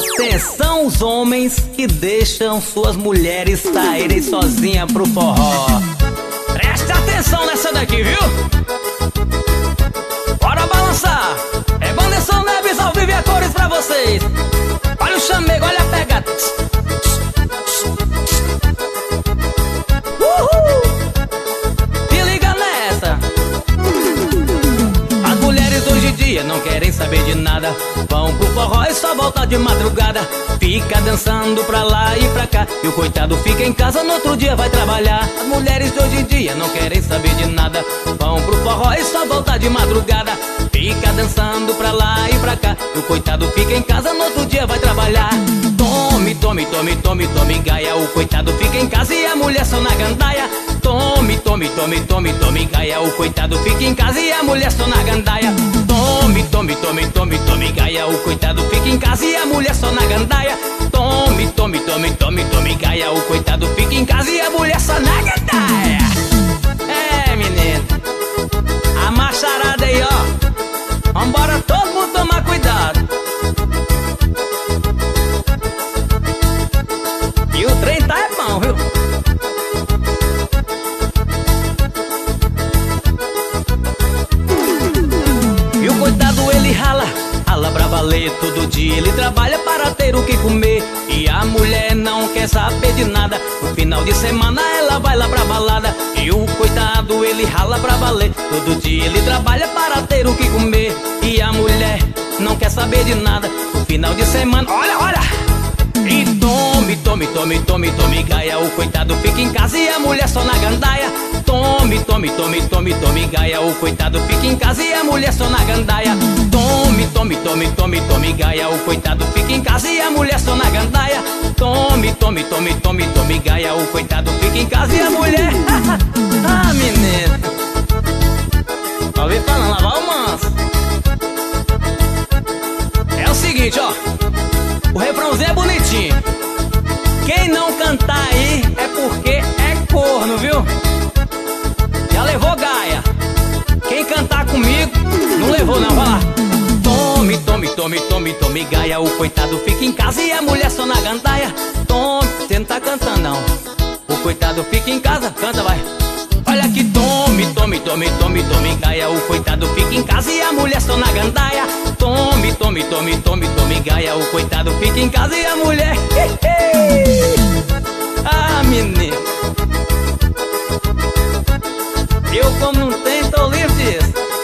Atenção os homens que deixam suas mulheres saírem sozinhas pro forró. Preste atenção nessa daqui, viu? Bora balançar. É Vanderson Neves ao vivo e a cores pra vocês. Olha o chamego, olha a pegada. Uhul! Se liga nessa. As mulheres hoje em dia não querem saber de nada. Vão pro forró e só volta de madrugada. Fica dançando pra lá e pra cá. E o coitado fica em casa, no outro dia vai trabalhar. As mulheres de hoje em dia não querem saber de nada. Vão pro forró e só volta de madrugada. Fica dançando pra lá e pra cá. E o coitado fica em casa, no outro dia vai trabalhar. Tome, tome, tome, tome, tome gaia. O coitado fica em casa e a mulher só na gandaia. Tome, tome, tome, tome, tome gaia. O coitado fica em casa e a mulher só na gandaia. Tome, tome, tome, tome, tome gaia. O coitado fica em casa e a mulher só na gandaia. Tome, tome, tome, tome, tome gaia. O coitado fica em casa e a mulher só na gandaia. É, menino, a macharada aí, ó. Vambora todo mundo tomar cuidado. E o trem tá é bom, viu? E o coitado ele rala pra valer. Todo dia ele trabalha para ter o que comer. E a mulher não quer saber de nada. No final de semana ela vai lá pra balada. E o coitado ele rala pra valer. Todo dia ele trabalha para ter o que comer. E a mulher não quer saber de nada. No final de semana, olha, olha! E tome, tome, tome, tome, tome gaia. O coitado fica em casa e a mulher só na gandaia. Tome, tome, tome, tome, tome gaia. O coitado fica em casa e a mulher só na gandaia. Tome, tome, tome, tome, tome gaia. O coitado fica em casa e a mulher só na gandaia. Tome, tome, tome, tome, tome gaia. O coitado fica em casa e a mulher. Ah, menino, ouvi falando, lavar o manso. É o seguinte, ó. O refrãozinho é bonitinho. Quem não cantar aí é porque é corno, viu? Já levou gaia. Quem cantar comigo não levou não, vai lá. Tome, tome, tome, tome, tome gaia. O coitado fica em casa e a mulher só na gandaia. Tome, você não tá cantando não. O coitado fica em casa, canta vai. Olha aqui, tome, tome, tome, tome, tome gaia. O coitado fica em casa e a mulher só na gandaia. Tome, tome, tome, tome, tome gaia. O coitado fica em casa e a mulher. Ah, menino, eu como não tenho, tô livre disso.